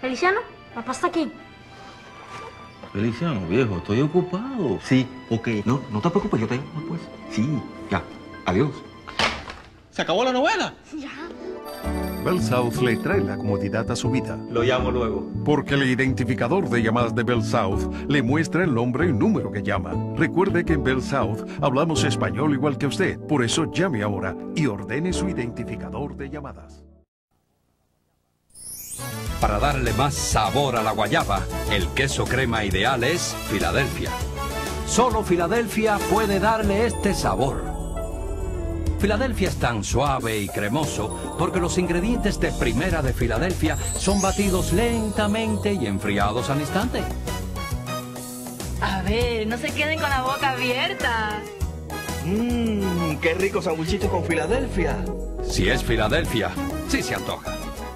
Feliciano, papá está aquí. Feliciano, viejo, estoy ocupado. Sí, ok. No te preocupes, yo te llamo después. Sí, ya. Adiós. ¿Se acabó la novela? Ya. Bell South le trae la comodidad a su vida. Lo llamo luego. Porque el identificador de llamadas de Bell South le muestra el nombre y número que llama. Recuerde que en Bell South hablamos español igual que usted. Por eso llame ahora y ordene su identificador de llamadas. Para darle más sabor a la guayaba, el queso crema ideal es Filadelfia. Solo Filadelfia puede darle este sabor. Filadelfia es tan suave y cremoso porque los ingredientes de primera de Filadelfia son batidos lentamente y enfriados al instante. A ver, no se queden con la boca abierta. Qué rico sanguchito con Filadelfia. Si es Filadelfia, sí se antoja.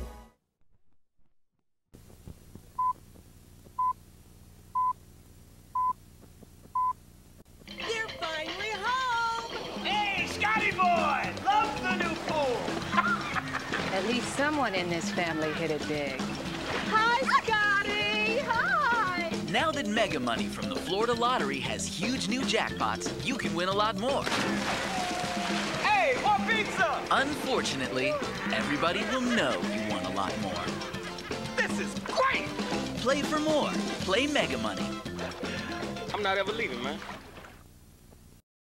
At least someone in this family hit it big. Hi, Scotty! Hi! Now that Mega Money from the Florida Lottery has huge new jackpots, you can win a lot more. Hey, more pizza! Unfortunately, everybody will know you won a lot more. This is great! Play for more. Play Mega Money. I'm not ever leaving, man.